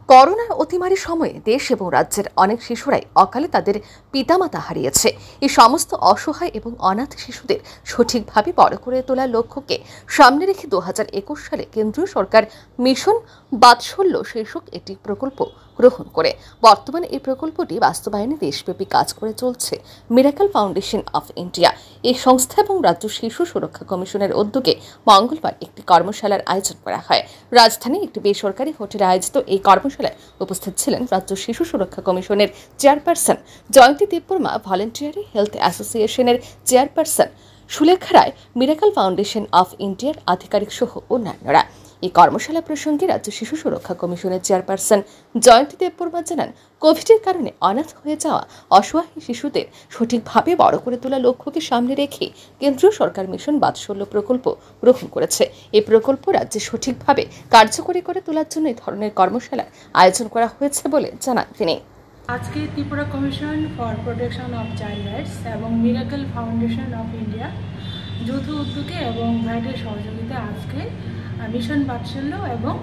করোনার অতিমারী সময়ে দেশ এবং রাজ্যের অনেক শিশুরাই অকালে তাদের পিতামাতা হারিয়েছে। এই সমস্ত অসহায় এবং অনাথ শিশুদের সঠিকভাবে বড় করে তোলার লক্ষ্যকে সামনে রেখে 2021 সালে কেন্দ্রীয় সরকার মিশন বাৎসল্য শীর্ষক একটি প্রকল্প গ্রহণ করে বর্তমানে এই প্রকল্পটি বাস্তবায়নে দেশব্যাপী কাজ করে চলছে মিরাকল ফাউন্ডেশন অফ ইন্ডিয়া। এই সংস্থা এবং রাজ্য শিশু সুরক্ষা কমিশনের উদ্যোগে মঙ্গলবার একটি কর্মশালার আয়োজন করা হয়। রাজধানীর একটি বেসরকারি হোটেলে আয়োজিত এই কর্মশালায় উপস্থিত ছিলেন রাজ্য শিশু সুরক্ষা কমিশনের chairperson Jayanti Debbarma, voluntary health অ্যাসোসিয়েশনের chairperson Sulekha Roy, miracle foundation of ইন্ডিয়ার আধিকারিক সহ অন্যান্যরা। এই কর্মশালা প্রসঙ্গে রাজ্য শিশু সুরক্ষা কমিশনের চেয়ারপারসন জয়ন্তী দেববর্মা জানান, কোভিডের কারণে অনাথ হয়ে যাওয়া অসহায় শিশুদের সঠিকভাবে বড় করে তোলার লক্ষ্যকে সামনে রেখে কেন্দ্রীয় সরকার মিশন বাৎসল্য প্রকল্প গ্রহণ করেছে। এই প্রকল্প রাজ্যে সঠিকভাবে কার্যকরী করে তোলার জন্য এই ধরনের কর্মশালার আয়োজন করা হয়েছে বলে জানান তিনি। আজকে Tripura commission for protection of child rights এবং মিরাকল ফাউন্ডেশন অফ ইন্ডিয়া যৌথ উদ্যোগে এবং ভাইটের সহযোগিতায় আজকে মিশন বাৎসল্য এবং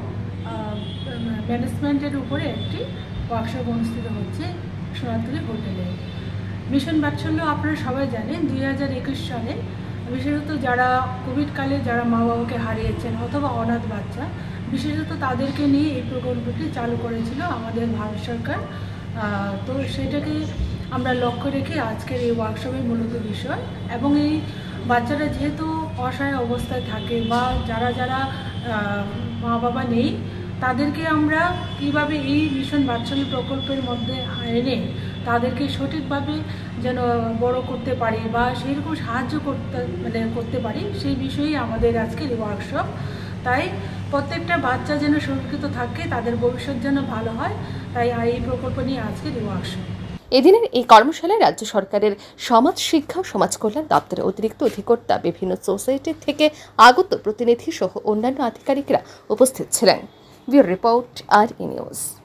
ম্যানেজমেন্টের উপরে একটি ওয়ার্কশপ অনুষ্ঠিত হচ্ছে সোনারতলী হোটেলে। মিশন বাৎসল্য আপনারা সবাই জানেন 2021 সালে বিশেষত যারা কোভিডকালে যারা মা বাবাকে হারিয়েছেন অথবা অনাথ বাচ্চা, বিশেষত তাদেরকে নিয়ে এই প্রকল্পটি চালু করেছিল আমাদের ভারত সরকার। তো সেটাকে আমরা লক্ষ্য রেখে আজকের এই ওয়ার্কশপের মূলত বিষয়, এবং এই বাচ্চারা যেহেতু অসহায় অবস্থায় থাকে বা যারা মা বাবা নেই, তাদেরকে আমরা কীভাবে এই মিশন বাৎসল্য প্রকল্পের মধ্যে এনে তাদেরকে সঠিকভাবে যেন বড় করতে পারি বা সেইরকম সাহায্য করতে পারি, সেই বিষয়েই আমাদের আজকের এই ওয়ার্কশপ। তাই প্রত্যেকটা বাচ্চা যেন সুরক্ষিত থাকে, তাদের ভবিষ্যৎ যেন ভালো হয়, তাই এই প্রকল্প নিয়ে আজকের এই ওয়ার্কশপ। এদিনের এই কর্মশালায় রাজ্য সরকারের সমাজ শিক্ষা ও সমাজ কল্যাণ দপ্তরের অতিরিক্ত অধিকর্তা, বিভিন্ন সোসাইটির থেকে আগত প্রতিনিধি সহ অন্যান্য আধিকারিকরা উপস্থিত ছিলেন। Bureau report, R news.